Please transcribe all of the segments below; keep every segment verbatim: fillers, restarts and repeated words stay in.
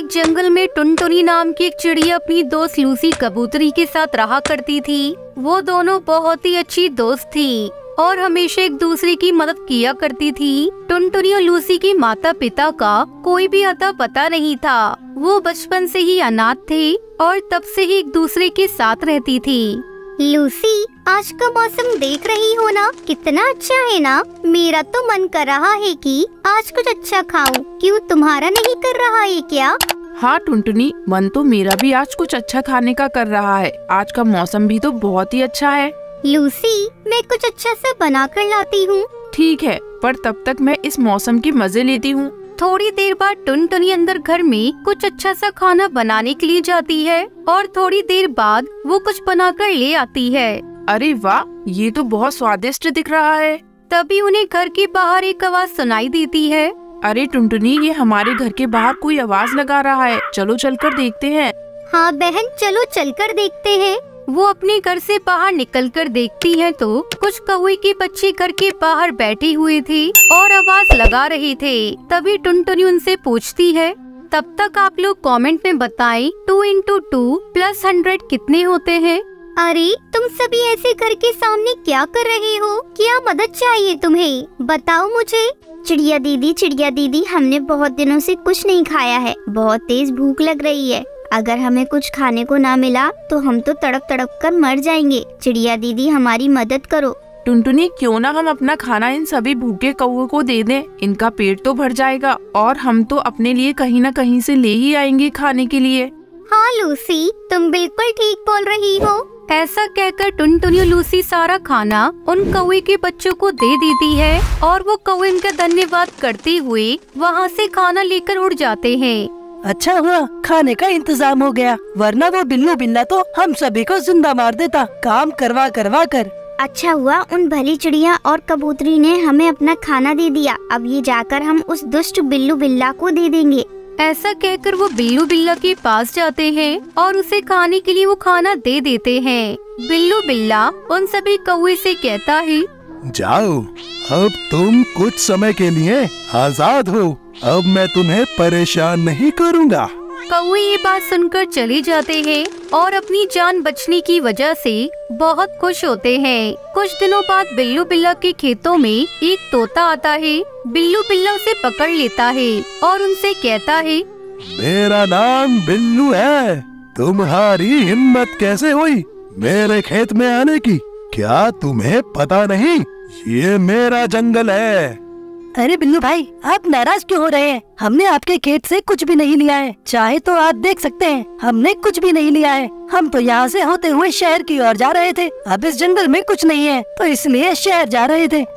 एक जंगल में टुनटुनी नाम की एक चिड़िया अपनी दोस्त लूसी कबूतरी के साथ रहा करती थी। वो दोनों बहुत ही अच्छी दोस्त थी और हमेशा एक दूसरे की मदद किया करती थी। टुनटुनी और लूसी की माता पिता का कोई भी अता पता नहीं था। वो बचपन से ही अनाथ थे और तब से ही एक दूसरे के साथ रहती थी। लूसी, आज का मौसम देख रही हो ना, कितना अच्छा है ना। मेरा तो मन कर रहा है कि आज कुछ अच्छा खाऊं। क्यों, तुम्हारा नहीं कर रहा है क्या? हाँ टुनटुनी, मन तो मेरा भी आज कुछ अच्छा खाने का कर रहा है। आज का मौसम भी तो बहुत ही अच्छा है। लूसी, मैं कुछ अच्छा सा बना कर लाती हूँ। ठीक है, पर तब तक मैं इस मौसम के मजे लेती हूँ। थोड़ी देर बाद टुनटुनी अंदर घर में कुछ अच्छा सा खाना बनाने के लिए जाती है और थोड़ी देर बाद वो कुछ बनाकर ले आती है। अरे वाह, ये तो बहुत स्वादिष्ट दिख रहा है। तभी उन्हें घर के बाहर एक आवाज सुनाई देती है। अरे टुनटुनी, ये हमारे घर के बाहर कोई आवाज लगा रहा है। चलो चलकर देखते हैं। हाँ बहन, चलो चलकर देखते हैं। वो अपने घर से बाहर निकलकर देखती है तो कुछ कौवे के बच्चे घर के बाहर बैठे हुए थे और आवाज लगा रहे थे। तभी टुनटुनी उनसे पूछती है, तब तक आप लोग कमेंट में बताएं two into two plus hundred कितने होते हैं। अरे तुम सभी ऐसे घर के सामने क्या कर रहे हो? क्या मदद चाहिए तुम्हें? बताओ मुझे। चिड़िया दीदी, चिड़िया दीदी, हमने बहुत दिनों से कुछ नहीं खाया है। बहुत तेज भूख लग रही है। अगर हमें कुछ खाने को ना मिला तो हम तो तड़प तड़प कर मर जाएंगे। चिड़िया दीदी, हमारी मदद करो। टुनटुनी, क्यों ना हम अपना खाना इन सभी भूखे कौवों को दे दें। इनका पेट तो भर जाएगा और हम तो अपने लिए कहीं न कहीं से ले ही आएंगे खाने के लिए। हाँ लूसी, तुम बिल्कुल ठीक बोल रही हो। ऐसा कहकर टुनटुनी और लूसी सारा खाना उन कौवे के बच्चों को दे देती है और वो कौवे उनका धन्यवाद करते हुए वहाँ से खाना लेकर उड़ जाते हैं। अच्छा हुआ खाने का इंतजाम हो गया, वरना वो बिल्लू बिल्ला तो हम सभी को जिंदा मार देता, काम करवा करवा कर। अच्छा हुआ उन भली चिड़िया और कबूतरी ने हमें अपना खाना दे दिया। अब ये जाकर हम उस दुष्ट बिल्लू बिल्ला को दे देंगे। ऐसा कहकर वो बिल्लू बिल्ला के पास जाते हैं और उसे खाने के लिए वो खाना दे देते हैं। बिल्लू बिल्ला उन सभी कौवे से कहता है, जाओ, अब तुम कुछ समय के लिए आजाद हो। अब मैं तुम्हें परेशान नहीं करूँगा। कौवे ये बात सुनकर चले जाते हैं और अपनी जान बचने की वजह से बहुत खुश होते हैं। कुछ दिनों बाद बिल्लू बिल्ला के खेतों में एक तोता आता है। बिल्लू बिल्ला उसे पकड़ लेता है और उनसे कहता है, मेरा नाम बिल्लू है। तुम्हारी हिम्मत कैसे हुई मेरे खेत में आने की? क्या तुम्हें पता नहीं, ये मेरा जंगल है। अरे बिल्लू भाई, आप नाराज क्यों हो रहे हैं? हमने आपके खेत से कुछ भी नहीं लिया है। चाहे तो आप देख सकते हैं, हमने कुछ भी नहीं लिया है। हम तो यहाँ से होते हुए शहर की ओर जा रहे थे। अब इस जंगल में कुछ नहीं है तो इसलिए शहर जा रहे थे।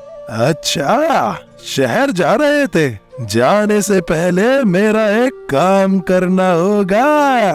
अच्छा, शहर जा रहे थे। जाने से पहले मेरा एक काम करना होगा।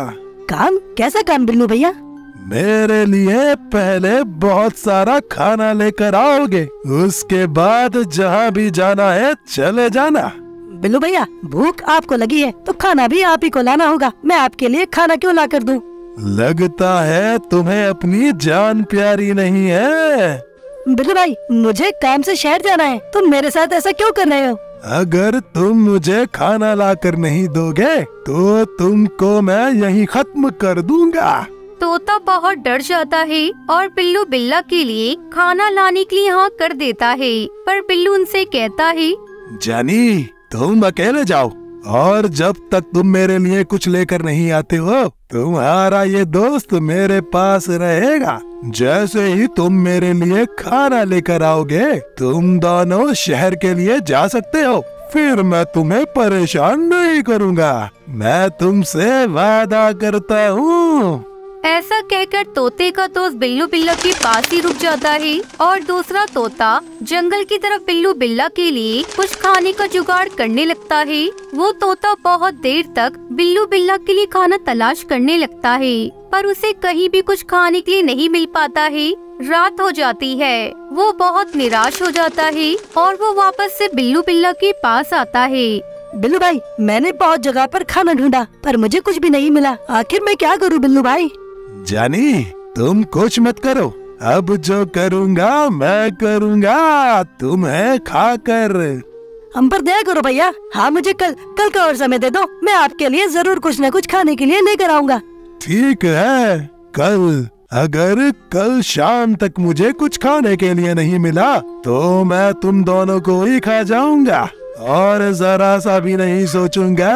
काम? कैसा काम बिल्लू भैया? मेरे लिए पहले बहुत सारा खाना लेकर आओगे, उसके बाद जहाँ भी जाना है चले जाना। बिल्लू भैया, भूख आपको लगी है तो खाना भी आप ही को लाना होगा। मैं आपके लिए खाना क्यों ला कर दूं? लगता है तुम्हें अपनी जान प्यारी नहीं है। बिल्लू भाई, मुझे काम से शहर जाना है, तुम मेरे साथ ऐसा क्यों कर रहे हो? अगर तुम मुझे खाना लाकर नहीं दोगे तो तुमको मैं यहीं खत्म कर दूंगा। तोता बहुत डर जाता है और बिल्लू बिल्ला के लिए खाना लाने के लिए हाँ कर देता है, पर बिल्लू उनसे कहता है, जानी, तुम अकेले जाओ और जब तक तुम मेरे लिए कुछ लेकर नहीं आते हो तुम्हारा ये दोस्त मेरे पास रहेगा। जैसे ही तुम मेरे लिए खाना लेकर आओगे तुम दोनों शहर के लिए जा सकते हो। फिर मैं तुम्हें परेशान नहीं करूँगा, मैं तुमसे वादा करता हूँ। ऐसा कहकर तोते का दोस्त बिल्लू बिल्ला के पास ही रुक जाता है और दूसरा तोता जंगल की तरफ बिल्लू बिल्ला के लिए कुछ खाने का जुगाड़ करने लगता है। वो तोता बहुत देर तक बिल्लू बिल्ला के लिए खाना तलाश करने लगता है, पर उसे कहीं भी कुछ खाने के लिए नहीं मिल पाता है। रात हो जाती है, वो बहुत निराश हो जाता है और वो वापस से बिल्लू बिल्ला के पास आता है। बिल्लू भाई, मैंने बहुत जगह पर खाना ढूंढा पर मुझे कुछ भी नहीं मिला। आखिर मैं क्या करूँ बिल्लू भाई? जानी, तुम कुछ मत करो, अब जो करूँगा मैं करूँगा तुम्हें खाकर। हम पर दया करो भैया। हाँ मुझे कल कल का और समय दे दो, मैं आपके लिए जरूर कुछ न कुछ खाने के लिए लेकर आऊँगा। ठीक है, कल अगर कल शाम तक मुझे कुछ खाने के लिए नहीं मिला तो मैं तुम दोनों को ही खा जाऊंगा और जरा सा भी नहीं सोचूंगा।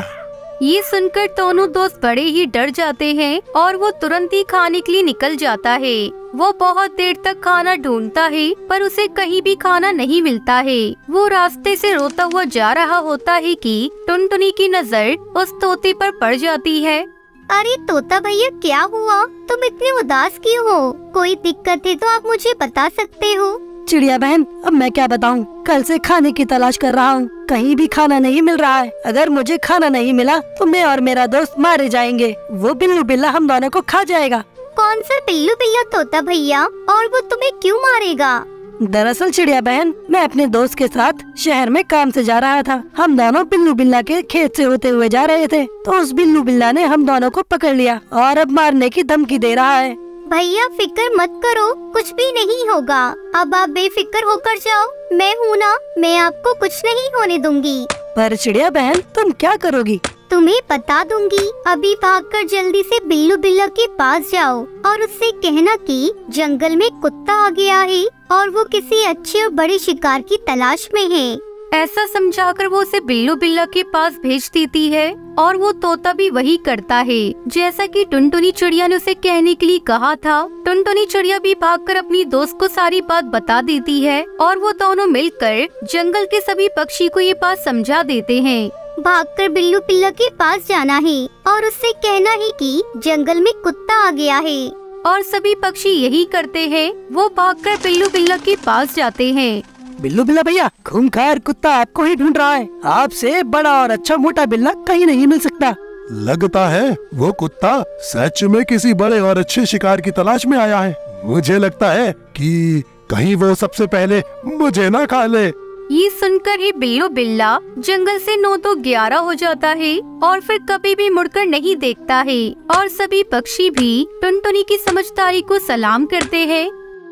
ये सुनकर दोनों दोस्त बड़े ही डर जाते हैं और वो तुरंत ही खाने के लिए निकल जाता है। वो बहुत देर तक खाना ढूंढता है पर उसे कहीं भी खाना नहीं मिलता है। वो रास्ते से रोता हुआ जा रहा होता है कि टुनटुनी की नजर उस तोते पर पड़ जाती है। अरे तोता भैया क्या हुआ, तुम इतने उदास क्यों हो? कोई दिक्कत है तो आप मुझे बता सकते हो। चिड़िया बहन अब मैं क्या बताऊं, कल से खाने की तलाश कर रहा हूं, कहीं भी खाना नहीं मिल रहा है। अगर मुझे खाना नहीं मिला तो मैं और मेरा दोस्त मारे जाएंगे, वो बिल्लू बिल्ला हम दोनों को खा जाएगा। कौन सा बिल्लू बिल्ला तोता भैया, और वो तुम्हें क्यों मारेगा? दरअसल चिड़िया बहन मैं अपने दोस्त के साथ शहर में काम से जा रहा था। हम दोनों बिल्लू बिल्ला के खेत से होते हुए जा रहे थे तो उस बिल्लू बिल्ला ने हम दोनों को पकड़ लिया और अब मारने की धमकी दे रहा है। भैया फिक्र मत करो, कुछ भी नहीं होगा। अब आप बेफिक्र होकर जाओ, मैं हूँ ना, मैं आपको कुछ नहीं होने दूंगी। पर चिड़िया बहन तुम क्या करोगी? तुम्हें बता दूंगी। अभी भागकर जल्दी से बिल्लू बिल्ला के पास जाओ और उससे कहना कि जंगल में कुत्ता आ गया है और वो किसी अच्छे और बड़े शिकार की तलाश में है। ऐसा समझाकर वो उसे बिल्लू बिल्ला के पास भेज देती है और वो तोता भी वही करता है जैसा कि टुनटुनी चिड़िया ने उसे कहने के लिए कहा था। टुनटुनी चिड़िया भी भागकर अपनी दोस्त को सारी बात बता देती है और वो दोनों मिलकर जंगल के सभी पक्षी को ये बात समझा देते हैं। भागकर बिल्लू बिल्ला के पास जाना है और उससे कहना है कि जंगल में कुत्ता आ गया है। और सभी पक्षी यही करते हैं, वो भागकर बिल्लू बिल्ला के पास जाते हैं। बिल्लू बिल्ला भैया खूंखार कुत्ता आपको ही ढूंढ रहा है, आपसे बड़ा और अच्छा मोटा बिल्ला कहीं नहीं मिल सकता। लगता है वो कुत्ता सच में किसी बड़े और अच्छे शिकार की तलाश में आया है। मुझे लगता है कि कहीं वो सबसे पहले मुझे ना खा ले। ये सुनकर ही बिल्लू बिल्ला जंगल से नौ तो ग्यारह हो जाता है और फिर कभी भी मुड़कर नहीं देखता है और सभी पक्षी भी टुनटुनी की समझदारी को सलाम करते हैं।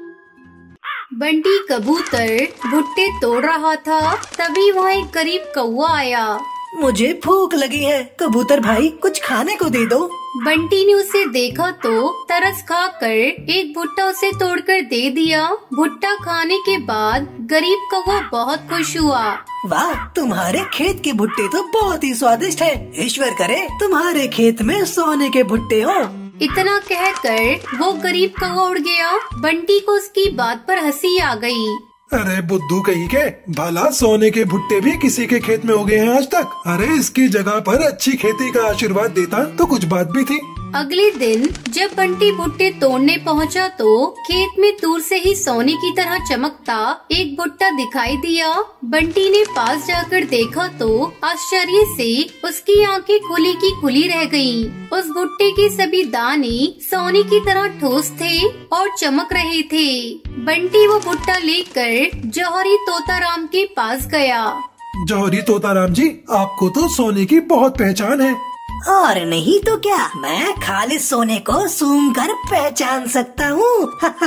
बंटी कबूतर भुट्टे तोड़ रहा था, तभी वहाँ एक गरीब कौवा आया। मुझे भूख लगी है, कबूतर भाई कुछ खाने को दे दो। बंटी ने उसे देखा तो तरस खाकर एक भुट्टा उसे तोड़कर दे दिया। भुट्टा खाने के बाद गरीब कौवा बहुत खुश हुआ। वाह, तुम्हारे खेत के भुट्टे तो बहुत ही स्वादिष्ट है। ईश्वर करे तुम्हारे खेत में सोने के भुट्टे हो। इतना कहकर वो गरीब कौवा उड़ गया। बंटी को उसकी बात पर हंसी आ गई। अरे बुद्धू कहीं के, भला सोने के भुट्टे भी किसी के खेत में हो गए हैं आज तक? अरे इसकी जगह पर अच्छी खेती का आशीर्वाद देता तो कुछ बात भी थी। अगले दिन जब बंटी भुट्टे तोड़ने पहुंचा तो खेत में दूर से ही सोने की तरह चमकता एक भुट्टा दिखाई दिया। बंटी ने पास जाकर देखा तो आश्चर्य से उसकी आंखें खुली की खुली रह गईं। उस भुट्टे के सभी दाने सोने की तरह ठोस थे और चमक रहे थे। बंटी वो भुट्टा लेकर जौहरी तोताराम के पास गया। जौहरी तोताराम जी, आपको तो सोने की बहुत पहचान है। और नहीं तो क्या, मैं खालिद सोने को सूंघ कर पहचान सकता हूँ।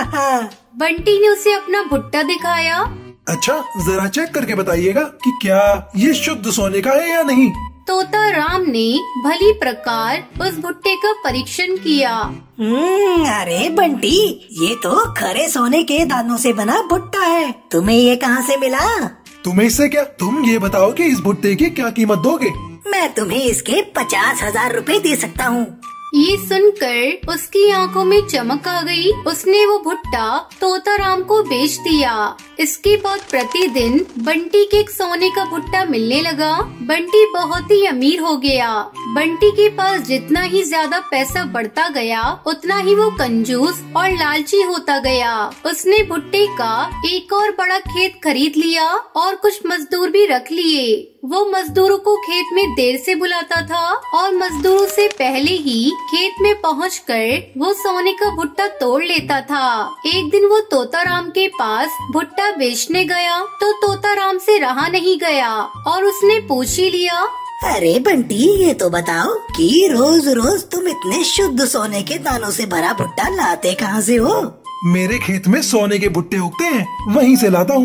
बंटी ने उसे अपना भुट्टा दिखाया। अच्छा, जरा चेक करके बताइएगा कि क्या ये शुद्ध सोने का है या नहीं। तोताराम ने भली प्रकार उस भुट्टे का परीक्षण किया। हम्म, अरे बंटी, ये तो खरे सोने के दानों से बना भुट्टा है। तुम्हें ये कहाँ से मिला? तुम्हें इससे क्या, तुम ये बताओ कि इस भुट्टे की क्या कीमत दोगे? मैं तुम्हें इसके पचास हजार रूपए दे सकता हूँ। ये सुनकर उसकी आंखों में चमक आ गई। उसने वो भुट्टा तोताराम को बेच दिया। इसके बाद प्रतिदिन बंटी के एक सोने का भुट्टा मिलने लगा। बंटी बहुत ही अमीर हो गया। बंटी के पास जितना ही ज्यादा पैसा बढ़ता गया उतना ही वो कंजूस और लालची होता गया। उसने भुट्टे का एक और बड़ा खेत खरीद लिया और कुछ मजदूर भी रख लिए। वो मजदूरों को खेत में देर से बुलाता था और मजदूरों से पहले ही खेत में पहुंचकर वो सोने का भुट्टा तोड़ लेता था। एक दिन वो तोताराम के पास भुट्टा बेचने गया तो तोताराम से रहा नहीं गया और उसने पूछ ही लिया। अरे बंटी, ये तो बताओ कि रोज रोज तुम इतने शुद्ध सोने के दानों से भरा भुट्टा लाते कहाँ से हो? मेरे खेत में सोने के भुट्टे उगते हैं, वहीं से लाता हूँ।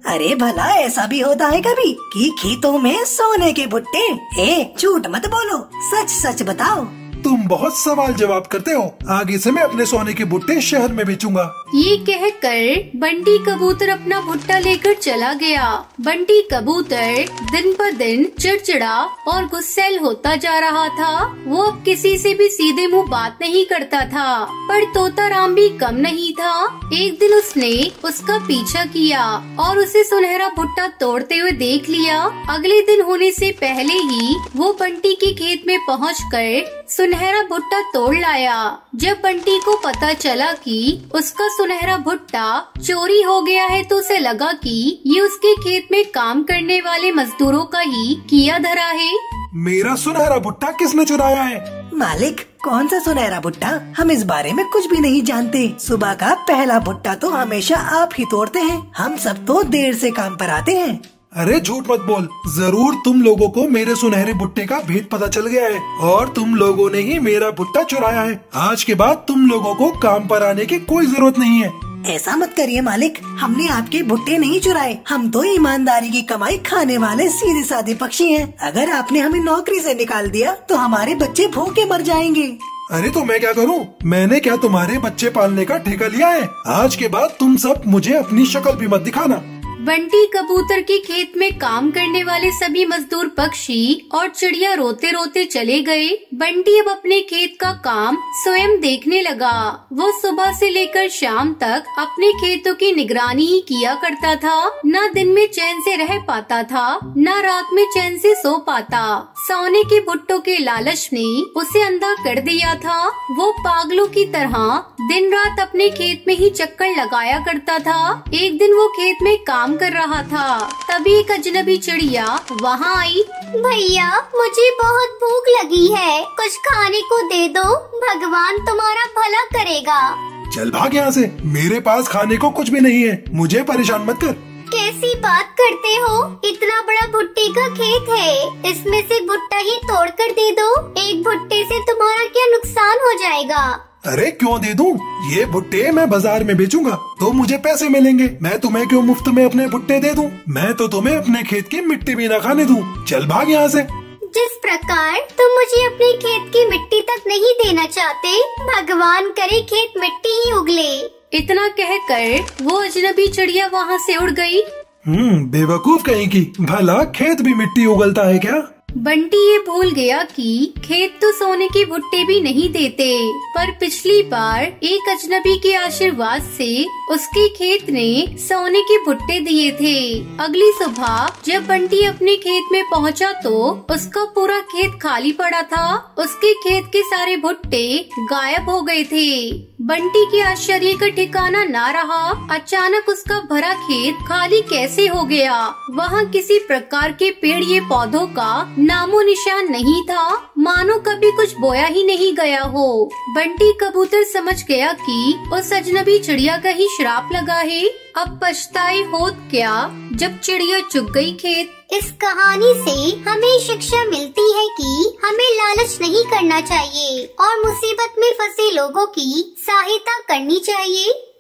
अरे भला ऐसा भी होता है कभी कि खेतों में सोने के भुट्टे? ए, झूठ मत बोलो, सच सच बताओ। तुम बहुत सवाल जवाब करते हो। आगे से मैं अपने सोने के भुट्टे शहर में बेचूंगा। ये कहकर बंटी कबूतर अपना भुट्टा लेकर चला गया। बंटी कबूतर दिन पर दिन चिड़चिड़ा और गुस्सैल होता जा रहा था। वो अब किसी से भी सीधे मुंह बात नहीं करता था। पर तोता राम भी कम नहीं था। एक दिन उसने उसका पीछा किया और उसे सुनहरा भुट्टा तोड़ते हुए देख लिया। अगले दिन होने से पहले ही वो बंटी के खेत में पहुंचकर सुनहरा भुट्टा तोड़ लाया। जब बंटी को पता चला कि उसका सुनहरा भुट्टा चोरी हो गया है तो उसे लगा कि ये उसके खेत में काम करने वाले मजदूरों का ही किया धरा है। मेरा सुनहरा भुट्टा किसने चुराया है? मालिक, कौन सा सुनहरा भुट्टा? हम इस बारे में कुछ भी नहीं जानते। सुबह का पहला भुट्टा तो हमेशा आप ही तोड़ते हैं। हम सब तो देर से काम पर आते हैं। अरे झूठ मत बोल, जरूर तुम लोगों को मेरे सुनहरे भुट्टे का भेद पता चल गया है और तुम लोगों ने ही मेरा भुट्टा चुराया है। आज के बाद तुम लोगों को काम पर आने की कोई जरूरत नहीं है। ऐसा मत करिए मालिक, हमने आपके भुट्टे नहीं चुराए। हम तो ईमानदारी की कमाई खाने वाले सीधे साधे पक्षी हैं। अगर आपने हमें नौकरी से निकाल दिया तो हमारे बच्चे भूखे मर जाएंगे। अरे तो मैं क्या करूं? मैंने क्या तुम्हारे बच्चे पालने का ठेका लिया है? आज के बाद तुम सब मुझे अपनी शक्ल भी मत दिखाना। बंटी कबूतर के खेत में काम करने वाले सभी मजदूर पक्षी और चिड़िया रोते रोते चले गए। बंटी अब अपने खेत का काम स्वयं देखने लगा। वो सुबह से लेकर शाम तक अपने खेतों की निगरानी ही किया करता था। न दिन में चैन से रह पाता था, न रात में चैन से सो पाता। सोने के भुट्टों के लालच ने उसे अंधा कर दिया था। वो पागलों की तरह दिन रात अपने खेत में ही चक्कर लगाया करता था। एक दिन वो खेत में काम कर रहा था, तभी एक अजनबी चिड़िया वहाँ आई। भैया, मुझे बहुत भूख लगी है, कुछ खाने को दे दो, भगवान तुम्हारा भला करेगा। चल भाग यहाँ से, मेरे पास खाने को कुछ भी नहीं है, मुझे परेशान मत कर। कैसी बात करते हो? इतना बड़ा भुट्टे का खेत है, इसमें से भुट्टा ही तोड़ कर दे दो। एक भुट्टे से तुम्हारा क्या नुकसान हो जाएगा? अरे क्यों दे दूं? ये भुट्टे मैं बाजार में बेचूंगा तो मुझे पैसे मिलेंगे। मैं तुम्हें क्यों मुफ्त में अपने भुट्टे दे दूं? मैं तो तुम्हें अपने खेत की मिट्टी भी न खाने दूं। चल भाग यहाँ से। जिस प्रकार तुम मुझे अपने खेत की मिट्टी तक नहीं देना चाहते, भगवान करे खेत मिट्टी ही उगले। इतना कहकर वो अजनबी चिड़िया वहाँ से उड़ गई। हम्म बेवकूफ कहीं की, भला खेत भी मिट्टी उगलता है क्या? बंटी ये भूल गया कि खेत तो सोने के भुट्टे भी नहीं देते, पर पिछली बार एक अजनबी के आशीर्वाद से उसके खेत ने सोने के भुट्टे दिए थे। अगली सुबह जब बंटी अपने खेत में पहुंचा तो उसका पूरा खेत खाली पड़ा था। उसके खेत के सारे भुट्टे गायब हो गए थे। बंटी के आश्चर्य का ठिकाना ना रहा। अचानक उसका भरा खेत खाली कैसे हो गया? वहाँ किसी प्रकार के पेड़ ये पौधों का नामो निशान नहीं था, मानो कभी कुछ बोया ही नहीं गया हो। बंटी कबूतर समझ गया कि उस अजनबी चिड़िया का ही श्राप लगा है। अब पछताए होत क्या जब चिड़िया चुग गई खेत। इस कहानी से हमें शिक्षा मिलती है कि हमें लालच नहीं करना चाहिए और मुसीबत में फंसे लोगों की सहायता करनी चाहिए।